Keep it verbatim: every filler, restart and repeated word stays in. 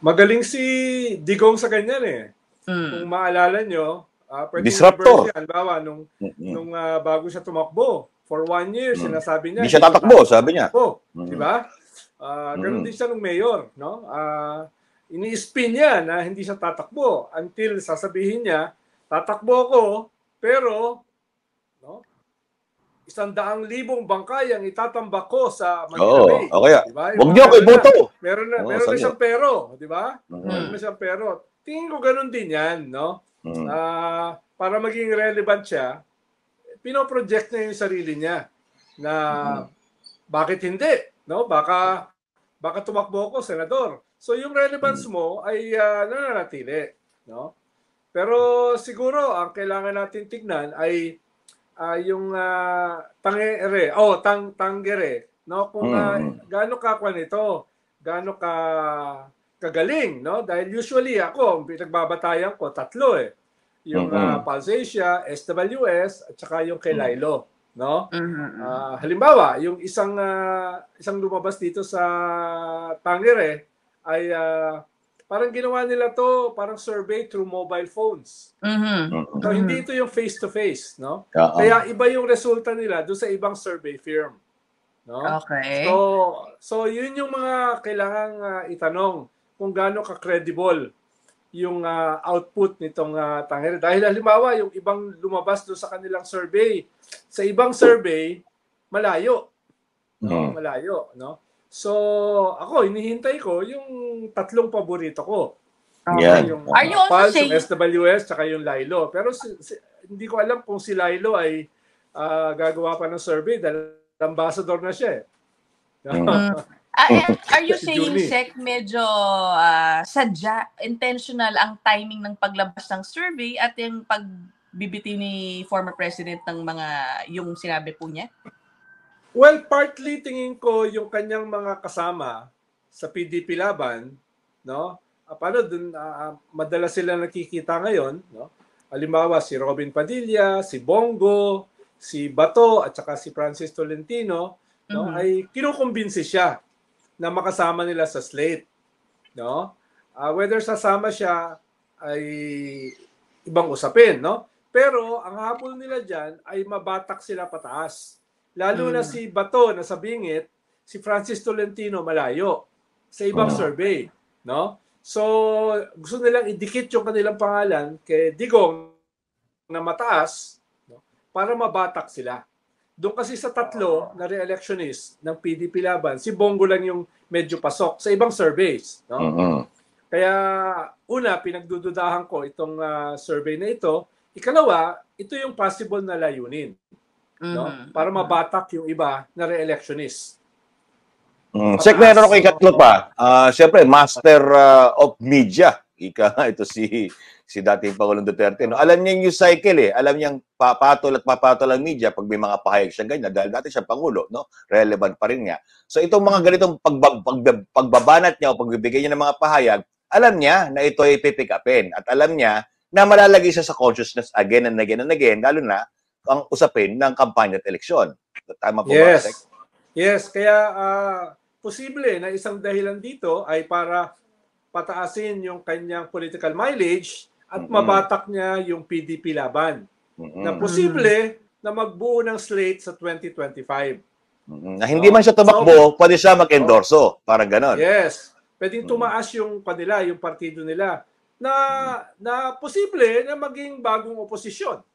Magaling si Digong sa ganyan eh. Mm. Kung maalala nyo, uh, disruptor. Siya, halimbawa, nung, mm-hmm. nung uh, bago siya tumakbo, for one year, mm. sinasabi niya, hindi siya tatakbo, sabi niya. Mm. Di ba? Uh, ganun mm. din siya nung mayor. No? Uh, ini-spin niya na hindi siya tatakbo until sasabihin niya, tatakbo ko, pero no, isang daang libong bangkay ang itatambak ko sa Manila Oo, Bay. okay. Diba? Huwag niyo ako iboto. Meron na, Oo, meron na siyang pero, di ba? Mm-hmm. Meron na siyang pero. Tingin ko ganun din yan, no? Mm-hmm. Uh, para maging relevant siya, pinoproject niya yung sarili niya na mm-hmm. bakit hindi, no? Baka baka tumakbo ako, senador. So yung relevance mm-hmm. mo ay uh, nananatili, no? Pero siguro ang kailangan natin tignan ay Uh, yung uh, tangere, oh, tang tanggere, no? Kung uh, mm. gaano ka kwan ito, gaano ka kagaling, no? Dahil usually ako, pinagbabatayan ko tatlo eh. Yung mm-hmm. uh, Pulse Asia, S W S at saka yung kay Lailo, no? Mm-hmm. Uh, halimbawa, yung isang uh, isang lumabas dito sa tangere ay uh, parang ginawa nila to, parang survey through mobile phones. Mm-hmm. So, hindi ito yung face-to-face, no? Uh-huh. Kaya iba yung resulta nila doon sa ibang survey firm. No? Okay. So, so yun yung mga kailangang uh, itanong kung gaano ka-credible yung uh, output nitong uh, tangere. Dahil halimbawa, yung ibang lumabas doon sa kanilang survey, sa ibang survey, malayo. No? Malayo, no? So, ako, hinihintay ko yung tatlong paborito ko. Yeah. Yung Are you uh, also Pulse, saying... yung S W S, tsaka yung Lailo. Pero si, si, hindi ko alam kung si Lailo ay uh, gagawa pa ng survey dahil ambassador na siya eh. Mm. uh, are you saying, Sec, medyo uh, sadya, intentional ang timing ng paglabas ng survey at yung pagbibitiw ni former president ng mga yung sinabi po niya? Well, partly tingin ko yung kanyang mga kasama sa P D P laban, no? Uh, paano dun uh, madalas sila nakikita ngayon, no? Halimbawa si Robin Padilla, si Bongo, si Bato at saka si Francis Tolentino, no? Mm-hmm. Ay kinukumbinsi siya na makasama nila sa slate, no? Uh, whether sasama siya ay ibang usapin, no? Pero ang habol nila diyan ay mabatak sila pataas. Lalo na si Bato na sa bingit, si Francis Tolentino malayo sa ibang uh-huh. survey, no? So, gusto nilang idikit yung kanilang pangalan kay Digong na mataas, no? Para mabatak sila. Doon kasi sa tatlo na re-electionist ng P D P laban, si Bongo lang yung medyo pasok sa ibang surveys, no? Uh-huh. Kaya una, pinagdududahan ko itong uh, survey na ito. Ikalawa, ito yung possible na layunin. No? Mm-hmm. Para mabatak yung iba na re-electionist. Mm. Sek, meron ako ikatlo pa. Uh, Siyempre, master uh, of media. Ika, ito si si dating Pangulong Duterte. No? Alam niya yung cycle eh. Alam niyang papatol at papatol ang media pag may mga pahayag siya ganyan. Dahil dati siya Pangulo, no? Relevant pa rin niya. So itong mga ganitong pagbab pag pagbabanat niya o pagbibigay niya ng mga pahayag, alam niya na ito ay pipick upin. At alam niya na malalagay siya sa consciousness again and again and again, lalo na ang usapin ng kampanya at eleksyon. Tama po yes. ba, Sek? Yes, kaya uh, posible na isang dahilan dito ay para pataasin yung kanyang political mileage at mm-hmm. mabatak niya yung P D P laban. Mm-hmm. Na posible na magbuo ng slate sa twenty twenty-five. Mm-hmm. Na hindi so, man siya tumakbo, so, pwede siya mag-endorso. So, parang ganon. Yes. Pwedeng tumaas yung kanila, yung partido nila na, mm-hmm. na posible na maging bagong oposisyon.